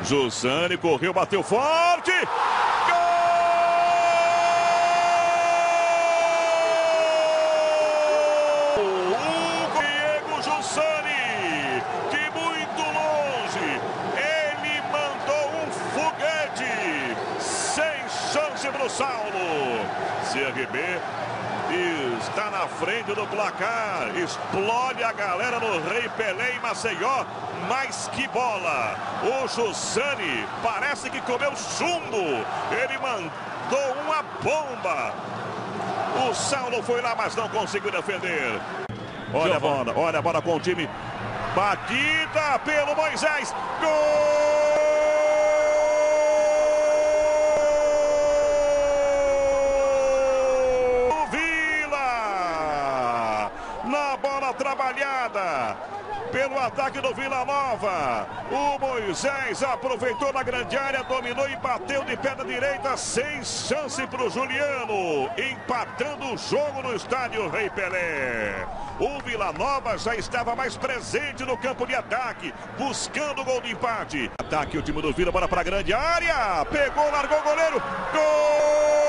Jussani correu, bateu forte. Gol! O Diego Jussani, de muito longe, ele mandou um foguete. Sem chance para o Saulo. CRB está na frente do placar, explode a galera no Rei Pelé em Maceió, mas que bola! O Jussani parece que comeu chumbo, ele mandou uma bomba. O Saulo foi lá, mas não conseguiu defender. Olha a bola com o time, batida pelo Moisés, gol! Na bola trabalhada pelo ataque do Vila Nova, o Moisés aproveitou na grande área, dominou e bateu de perna direita, sem chance para o Juliano, empatando o jogo no estádio Rei Pelé. O Vila Nova já estava mais presente no campo de ataque, buscando o gol de empate. Ataque o time do Vila, bola para a grande área, pegou, largou o goleiro, gol!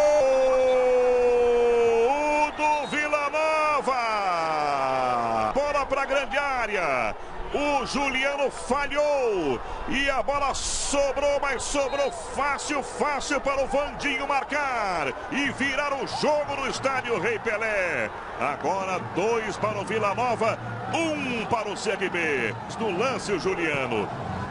Para a grande área, o Juliano falhou e a bola sobrou, mas sobrou fácil para o Vandinho marcar e virar o jogo no estádio Rei Pelé. Agora 2 para o Vila Nova, 1 para o CRB. No lance o Juliano